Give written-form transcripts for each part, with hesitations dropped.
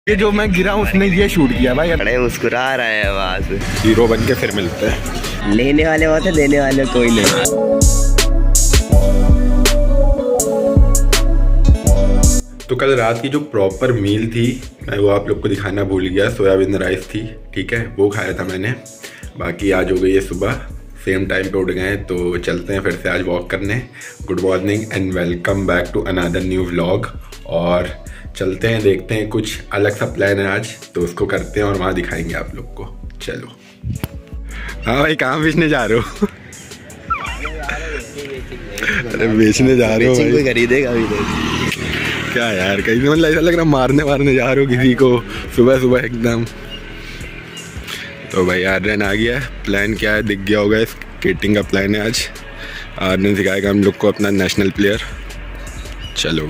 ये जो मैं गिरा उसने ये शूट किया भाई। बड़े मुस्कुरा रहे हैं वहाँ से। हीरो बन के फिर मिलते हैं। लेने वाले बहुत है, देने वाले कोई नहीं। तो कल रात की जो प्रॉपर मील थी मैं वो आप लोग को दिखाना भूल गया। सोयाबीन राइस थी, ठीक है, वो खाया था मैंने। बाकी आज हो गई है सुबह, सेम टाइम पे उठ गए, तो चलते हैं फिर से आज वॉक करने। Good morning and welcome back to another new vlog. और चलते हैं, देखते हैं, कुछ अलग सा प्लान है आज, तो उसको करते हैं और वहाँ दिखाएंगे आप लोग को। चलो। हाँ भाई, कहाँ बेचने जा रहे हो? अरे बेचने जा रहे हो भाई? कोई खरीदेगा भी क्या यार, कहीं मतलब ऐसा लग रहा मारने जा रहे हो किसी को सुबह सुबह एकदम। तो भाई आर्यन आ गया। प्लान क्या है दिख गया होगा, स्केटिंग का प्लान है आज। आर्यन सिखाएगा हम लोग को अपना नेशनल प्लेयर। चलो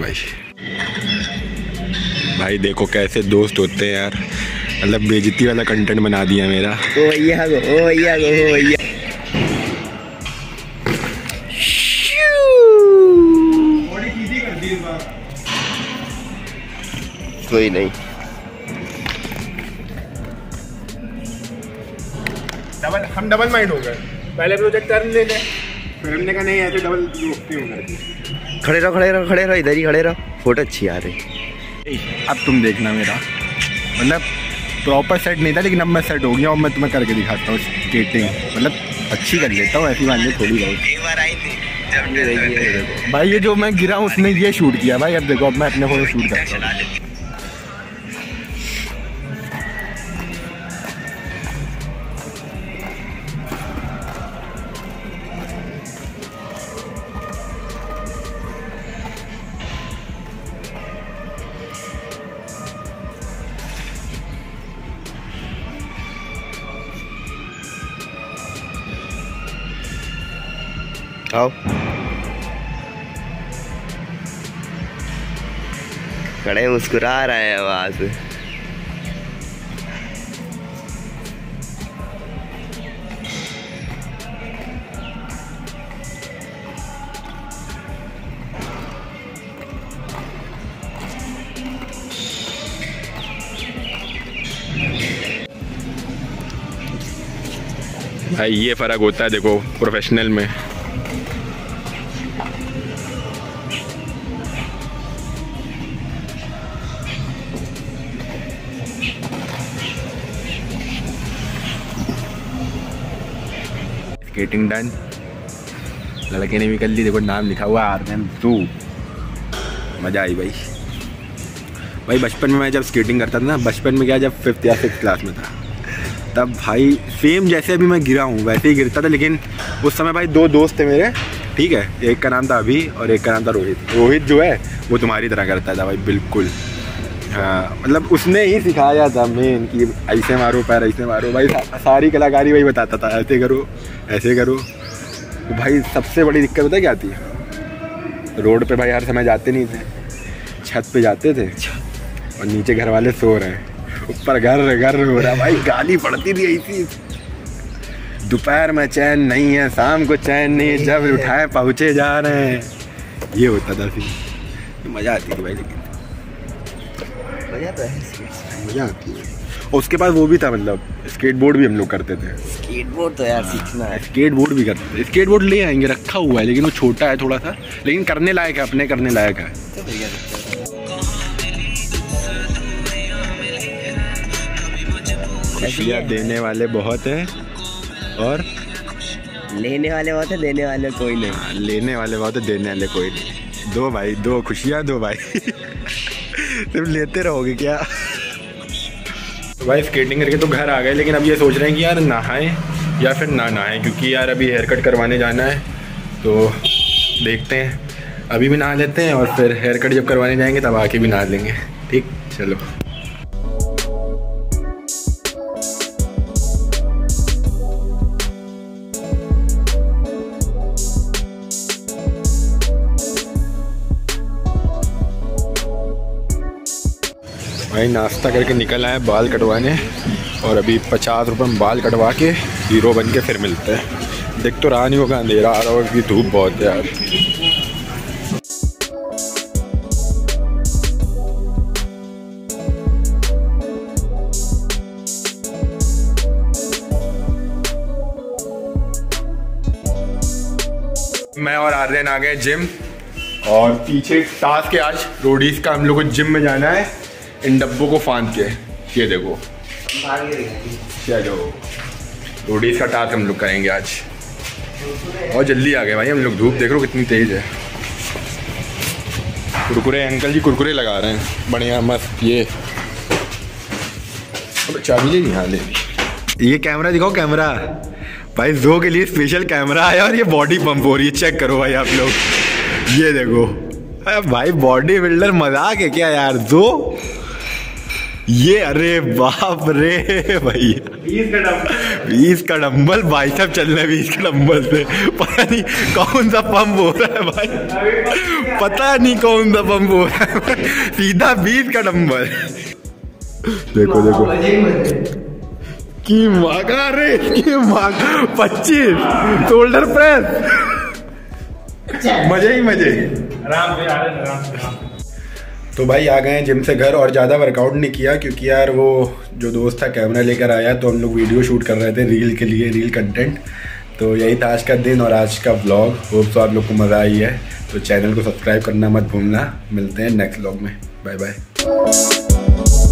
भाई देखो कैसे दोस्त होते हैं यार, मतलब बेइज्जती वाला कंटेंट बना दिया मेरा। ओ भैया गो, ओ भैया गो, ओ भैया। कोई नहीं, हम डबल माइंड हो गए। पहले प्रोजेक्ट टर्न ले ले, फिर हमने कहा नहीं ऐसे डबल क्यों करते। खड़े रहो, इधर ही खड़े रहो, फोटो अच्छी आ रही। अब तुम देखना मेरा, मतलब प्रॉपर सेट नहीं था लेकिन अब मैं सेट हो गया और मैं तुम्हें करके दिखाता हूँ स्केटिंग। मतलब अच्छी कर लेता हूँ, ऐसी मान ली थोड़ी बहुत। भाई ये जो मैं गिरा उसने ये शूट किया भाई। अब देखो, अब मैं अपने फोटो शूट करता हूँ। आओ, खड़े मुस्कुरा रहे हैं वहाँ से। भाई ये फर्क होता है देखो प्रोफेशनल में। स्केटिंग डन, लड़के ने भी कर ली। देखो नाम लिखा हुआ आर्यन 2। मज़ा आई भाई बचपन में मैं जब स्केटिंग करता था ना, बचपन में क्या, जब 5th या 6th क्लास में था, तब भाई सेम जैसे अभी मैं गिरा हूँ वैसे ही गिरता था। लेकिन उस समय भाई 2 दोस्त थे मेरे, ठीक है, एक का नाम था अभी और एक का नाम था रोहित। रोहित जो है वो तुम्हारी तरह करता था भाई, बिल्कुल। हाँ, मतलब उसने ही सिखाया था मेन कि ऐसे मारो पैर, ऐसे मारो भाई। सारी कलाकारी वही बताता था, ऐसे करो ऐसे करो। तो भाई सबसे बड़ी दिक्कत पता क्या थी, रोड पे भाई हर समय जाते नहीं थे, छत पे जाते थे और नीचे घर वाले सो रहे हैं, ऊपर घर हो रहा भाई। गाली पड़ती थी ऐसी। दोपहर में चैन नहीं है, शाम को चैन नहीं है, जब उठाए पहुँचे जा रहे हैं। ये होता था फिर। मज़ा आती थी भाई, लेकिन मज़ा आती है। और उसके बाद वो भी था, मतलब स्केटबोर्ड भी हम लोग करते थे। स्केटबोर्ड तो यार सीखना है। स्केटबोर्ड भी करते थे। स्केटबोर्ड ले आएंगे, रखा हुआ है लेकिन वो छोटा है थोड़ा सा, लेकिन करने लायक है, अपने करने लायक है। खुशियाँ देने वाले बहुत हैं और लेने वाले बहुत है, देने वाले कोई नहीं। लेने वाले बहुत है, देने वाले कोई नहीं। दो भाई, 2 खुशियाँ, 2 भाई। सिर्फ लेते रहोगे क्या? तो भाई स्केटिंग करके तो घर आ गए, लेकिन अब ये सोच रहे हैं कि यार नहाएं या फिर ना नहाएं, क्योंकि यार अभी हेयर कट करवाने जाना है। तो देखते हैं, अभी भी नहा लेते हैं और फिर हेयर कट जब करवाने जाएंगे तब आके भी नहा लेंगे। ठीक, चलो। भाई नाश्ता करके निकल आए बाल कटवाने, और अभी 50 रुपये में बाल कटवा के हीरो बन के फिर मिलते हैं। देख तो रहा नहीं होगा, अंधेरा आ रहा होगा कि धूप बहुत है यार। मैं और आर्यन आ गए जिम और पीछे टास्क है आज रोडीज का। हम लोग को जिम में जाना है इन डब्बों को फांद के। ये देखो चलो रोडीज का टास्क हम लोग करेंगे आज। और जल्दी आ गए भाई हम लोग। धूप देख लो कितनी तेज है। कुरकुरे अंकल जी कुरकुरे लगा रहे हैं बढ़िया मस्त। ये चाबी ले नहीं। हाँ ले। ये कैमरा दिखाओ कैमरा भाई। जो के लिए स्पेशल कैमरा आया और ये बॉडी पंप हो रही है। चेक करो भाई आप लोग। ये देखो भाई बॉडी बिल्डर मजाक है क्या यार। जो ये अरे बाप रे भैया 20 का डंबल भाई साहब चल रहे 20 का डंबल से। पता नहीं कौन सा पंप हो रहा है भाई। पता नहीं कौन सा पंप हो रहा है। सीधा 20 का डंबल। देखो देखो की मांगा रे की मांग 25 शोल्डर प्रेस। मजे ही मजे। आराम से। तो भाई आ गए हैं जिम से घर और ज़्यादा वर्कआउट नहीं किया क्योंकि यार वो जो दोस्त था कैमरा लेकर आया तो हम लोग वीडियो शूट कर रहे थे रील के लिए, रील कंटेंट। तो यही था आज का दिन और आज का व्लॉग। होप तो आप लोग को मज़ा आई है। तो चैनल को सब्सक्राइब करना मत भूलना। मिलते हैं नेक्स्ट व्लॉग में। Bye bye.